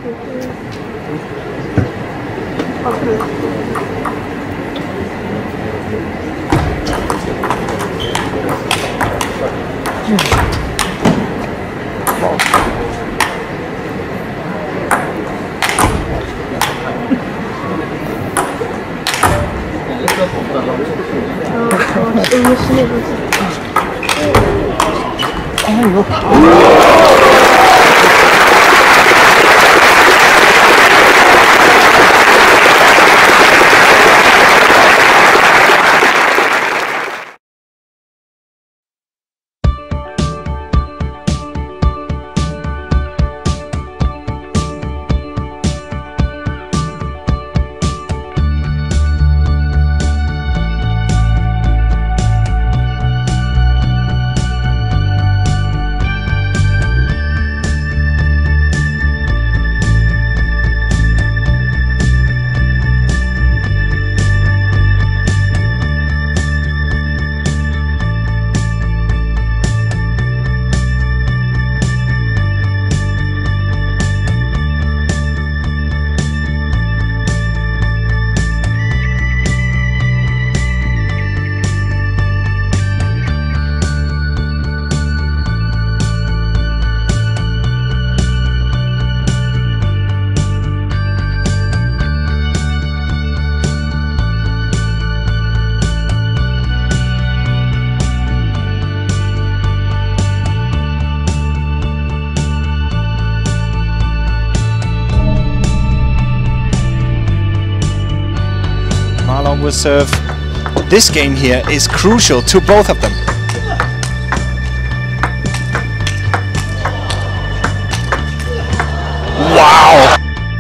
Marlon will serve. This game here is crucial to both of them. Wow!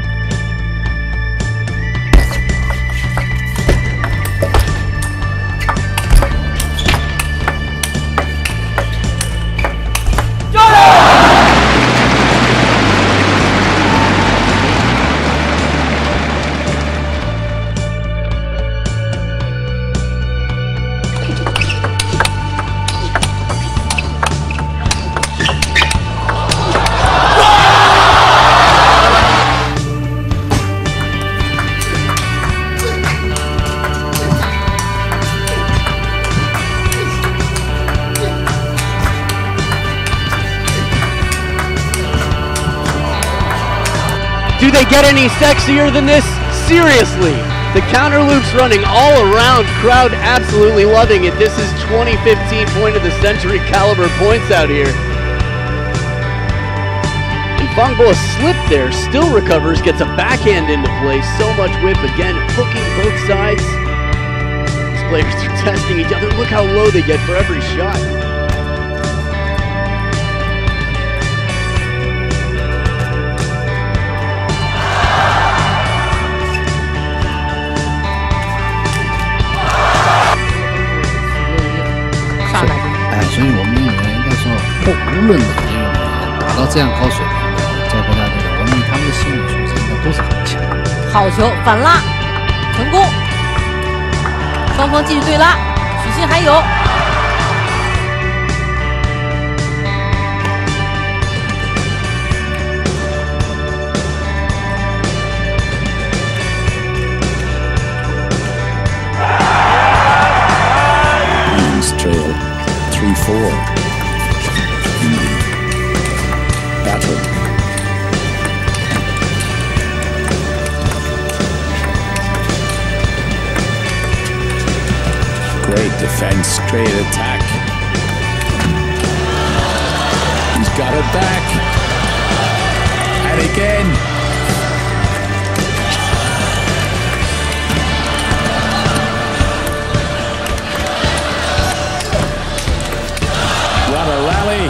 Do they get any sexier than this? Seriously, the counter loops running all around, crowd absolutely loving it. This is 2015 point of the century caliber points out here. And Fangbo slipped there, still recovers, gets a backhand into play. So much whip again, hooking both sides. These players are testing each other. Look how low they get for every shot. 哎，所以我们认为应该说，无论哪一个打到这样高水平的在国家队的，我认为他们的心理素质应该都是很强的。 好球，反拉成功，双方继续对拉，许昕还有。 Trail 3-4 battle. Great defense, great attack. He's got it back. And again. What a rally!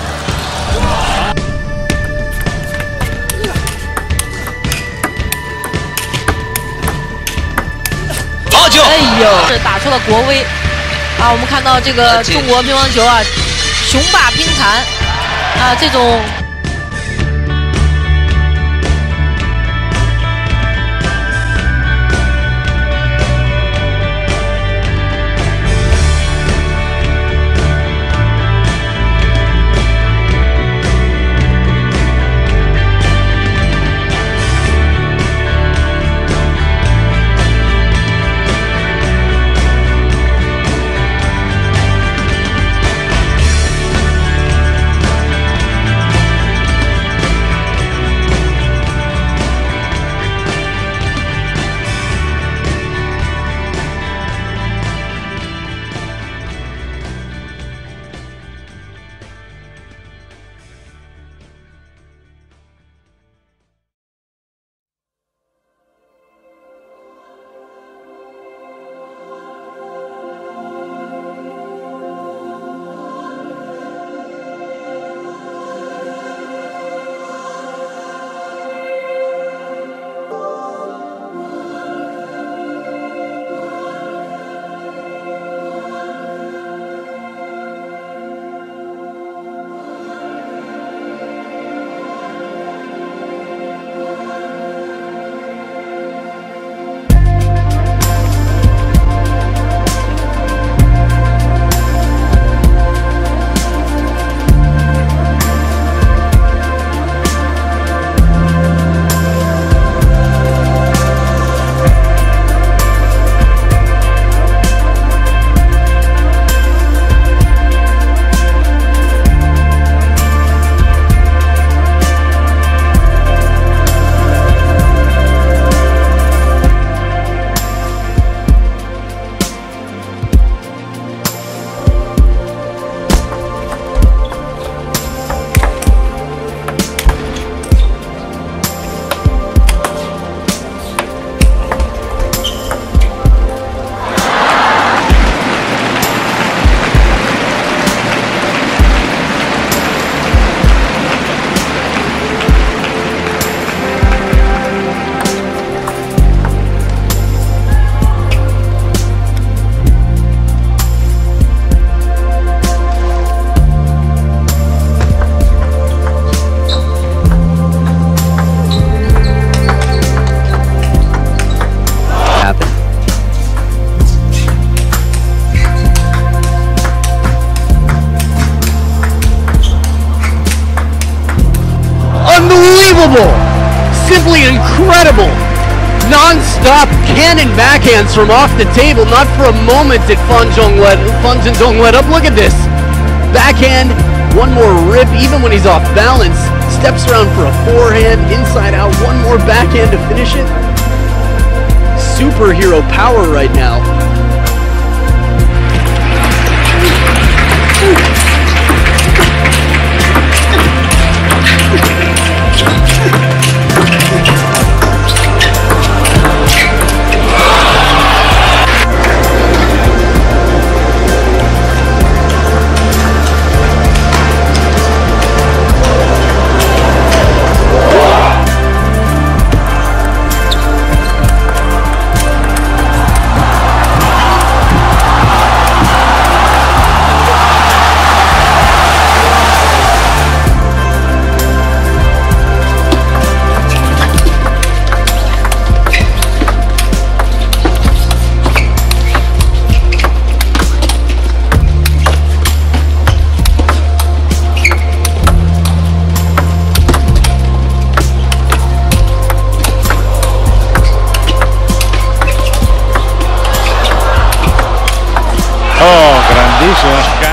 好球！哎呦，是打出了国威啊！我们看到这个中国乒乓球啊，雄霸乒坛啊，这种。 Unbelievable! Simply incredible! Non-stop cannon backhands from off the table. Not for a moment did Fan Zhendong let up. Look at this. Backhand, one more rip, even when he's off balance. Steps around for a forehand, inside out, one more backhand to finish it. Superhero power right now. Oh, grandissimo.